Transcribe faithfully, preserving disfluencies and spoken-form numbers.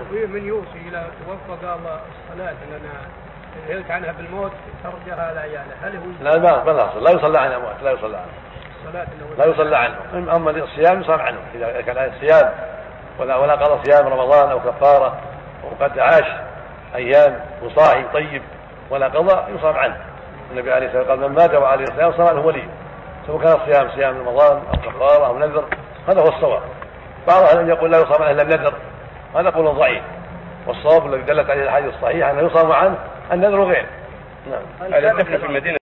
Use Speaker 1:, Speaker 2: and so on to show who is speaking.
Speaker 1: وفيه من يوصي إلى توفق الله الصلاة لنا نهيت عنها بالموت ترجها لعياله، هل هو
Speaker 2: لا ما لا لا يصلى عن الأموات، لا يصلى عنه،
Speaker 1: الصلاة
Speaker 2: لا يصلى عنه. أما الصيام يصام عنه إذا كان عليه الصيام ولا ولا قضى صيام رمضان أو كفارة وقد عاش أيام وصاحي طيب ولا قضى يصام عنه. النبي عليه الصلاة والسلام قال من مات وعليه الصيام صام عنه ولي، سواء كان الصيام صيام رمضان أو كفارة أو نذر، هذا هو الصواب. بعض أهل يقول لا يصام عنه إلا النذر، هذا قول ضعيف، والصواب الذي دلت عليه الحديث الصحيح أنه يصام عنه النذر غير.
Speaker 3: نعم. في المدينة